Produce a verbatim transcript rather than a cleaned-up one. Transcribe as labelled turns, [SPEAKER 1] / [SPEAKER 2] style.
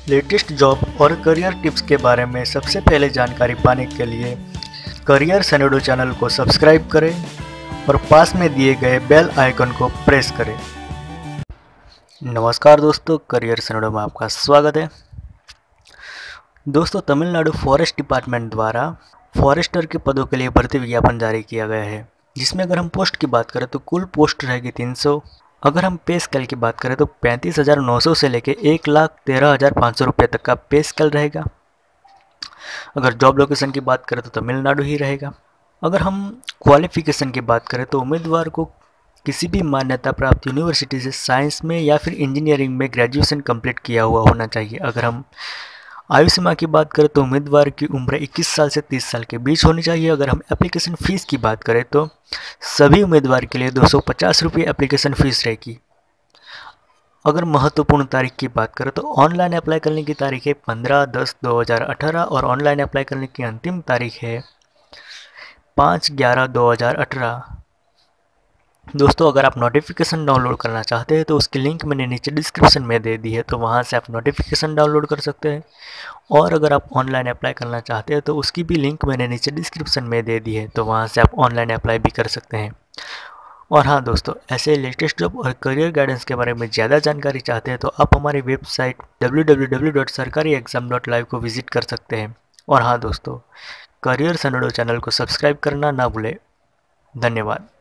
[SPEAKER 1] Latest job और career tips के बारे में सबसे पहले जानकारी पाने के लिए करियर सनेडो चैनल को सब्सक्राइब करें और पास में दिए गए बेल आइकन को प्रेस करें। नमस्कार दोस्तों, करियर सनेडो में आपका स्वागत है। दोस्तों, तमिलनाडु फॉरेस्ट डिपार्टमेंट द्वारा फॉरेस्टर के पदों के लिए भर्ती विज्ञापन जारी किया गया है, जिसमें अगर हम पोस्ट की बात करें तो कुल पोस्ट रहेगी तीन सौ। अगर हम पे स्केल की बात करें तो पैंतीस हज़ार नौ सौ से लेके एक लाख तेरह हज़ार पाँच सौ रुपये तक का पे स्केल रहेगा। अगर जॉब लोकेशन की बात करें तो तमिलनाडु ही रहेगा। अगर हम क्वालिफिकेशन की बात करें तो उम्मीदवार को किसी भी मान्यता प्राप्त यूनिवर्सिटी से साइंस में या फिर इंजीनियरिंग में ग्रेजुएशन कंप्लीट किया हुआ होना चाहिए। अगर हम आयु सीमा की बात करें तो उम्मीदवार की उम्र इक्कीस साल से तीस साल के बीच होनी चाहिए। अगर हम एप्लीकेशन फ़ीस की बात करें तो सभी उम्मीदवार के लिए दो सौ पचास रुपये एप्लीकेशन फ़ीस रहेगी। अगर महत्वपूर्ण तारीख की बात करें तो ऑनलाइन अप्लाई करने की तारीख है पंद्रह दस दो हज़ार अठारह और ऑनलाइन अप्लाई करने की अंतिम तारीख है पाँच ग्यारह दो हज़ार अठारह। दोस्तों, अगर आप नोटिफिकेशन डाउनलोड करना चाहते हैं तो उसकी लिंक मैंने नीचे डिस्क्रिप्शन में दे दी है, तो वहां से आप नोटिफिकेशन डाउनलोड कर सकते हैं। और अगर आप ऑनलाइन अप्लाई करना चाहते हैं तो उसकी भी लिंक मैंने नीचे डिस्क्रिप्शन में दे दी है, तो वहां से आप ऑनलाइन अप्लाई भी कर सकते हैं। और हाँ दोस्तों, ऐसे लेटेस्ट जॉब और करियर गाइडेंस के बारे में ज़्यादा जानकारी चाहते हैं तो आप हमारी website W W W dot Sarkari exam dot live को विजिट कर सकते हैं। और हाँ दोस्तों, करियर सनेडो चैनल को सब्सक्राइब करना ना भूलें। धन्यवाद।